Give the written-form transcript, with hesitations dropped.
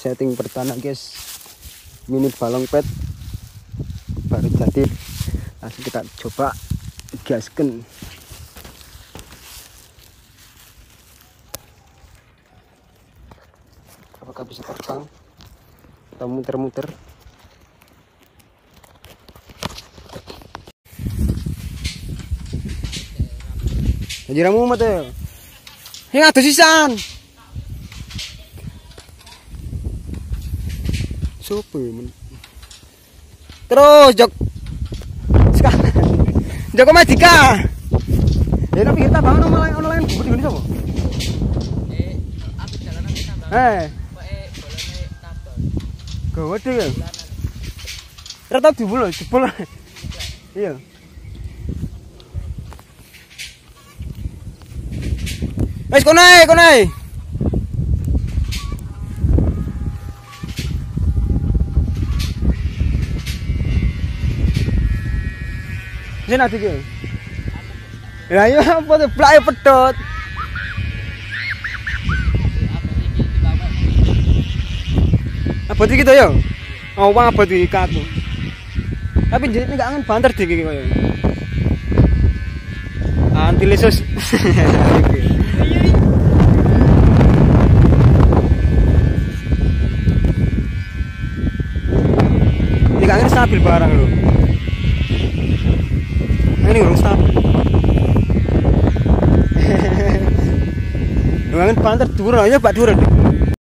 setting pertama guys, mini balong pet baru jadi, langsung kita coba gaskan. Apakah bisa terbang atau muter-muter? Jiramu mate. Yang ada sisan. Sopo men. Terus jok. Joko Madika. Ya tapi kita bangun online bubut ngene sapa? Aku jalanan tambah. Pokoke bolone tambah. Gawede ya. Ora tau jebul. Iya. Wes konae. Sini nanti ke. Ya iya apa tuh blak pedot. Apa iki to yo? Oh, apa iki kaku. Tapi jadi enggak angin banter dik iki koyo. Anti lesus. Ini angin stabil barang lho. Ini urung stabil. Angin banter turun aja Pak turun.